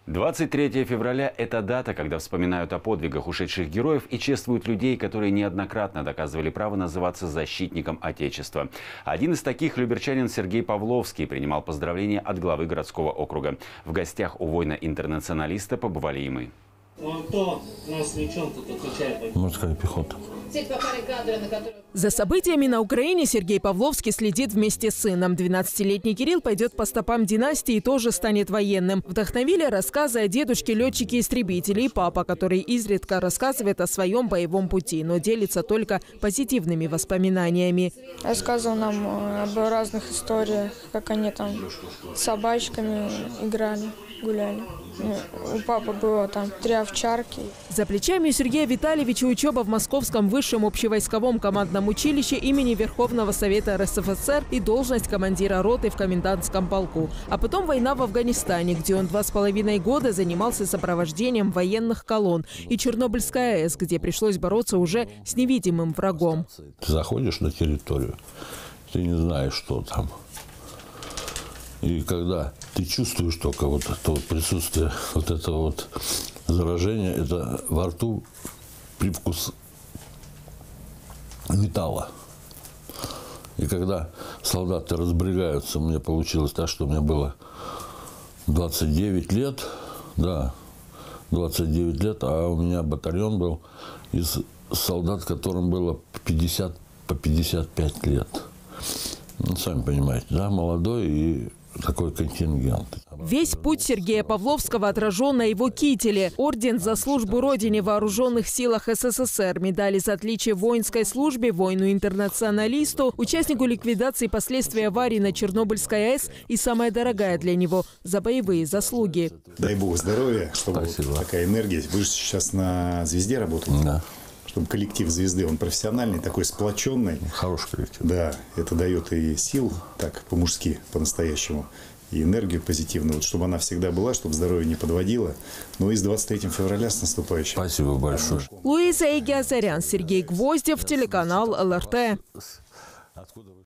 23 февраля – это дата, когда вспоминают о подвигах ушедших героев и чествуют людей, которые неоднократно доказывали право называться защитником Отечества. Один из таких, люберчанин Сергей Павловский, принимал поздравления от главы городского округа. В гостях у воина-интернационалиста побывали и мы. Морская пехота. За событиями на Украине Сергей Павловский следит вместе с сыном. 12-летний Кирилл пойдет по стопам династии и тоже станет военным. Вдохновили рассказы о дедушке летчике-истребителе и папа, который изредка рассказывает о своем боевом пути, но делится только позитивными воспоминаниями. Рассказывал нам об разных историях, как они там с собачками играли, гуляли. У папы было там 3 овчарки. За плечами Сергея Витальевича учеба в Московском высшем общевойсковом командном училище имени Верховного Совета РСФСР и должность командира роты в комендантском полку. А потом война в Афганистане, где он 2,5 года занимался сопровождением военных колонн. И Чернобыльская АЭС, где пришлось бороться уже с невидимым врагом. Ты заходишь на территорию, ты не знаешь, что там. И когда ты чувствуешь только вот это вот присутствие, вот этого вот заражения, это во рту привкус металла. И когда солдаты разбегаются, у меня получилось так, что мне было 29 лет, да, 29 лет, а у меня батальон был из солдат, которым было 50 по 55 лет. Ну, сами понимаете, да, молодой и такой контингент. Весь путь Сергея Павловского отражен на его кителе. Орден за службу Родине в Вооруженных силах СССР, медали за отличие в воинской службе, воину-интернационалисту, участнику ликвидации последствий аварии на Чернобыльской АЭС и самая дорогая для него – за боевые заслуги. Дай бог здоровья, чтобы вот такая энергия. Вы же сейчас на «Звезде» работаете? Да. Чтобы коллектив «Звезды», он профессиональный, такой сплоченный. Хороший коллектив. Да, это дает и сил, так, по-мужски, по-настоящему, и энергию позитивную, вот, чтобы она всегда была, чтобы здоровье не подводило. Ну и с 23 февраля с наступающим. Спасибо большое. Луиза Егиазарян, Сергей Гвоздев, телеканал ЛРТ.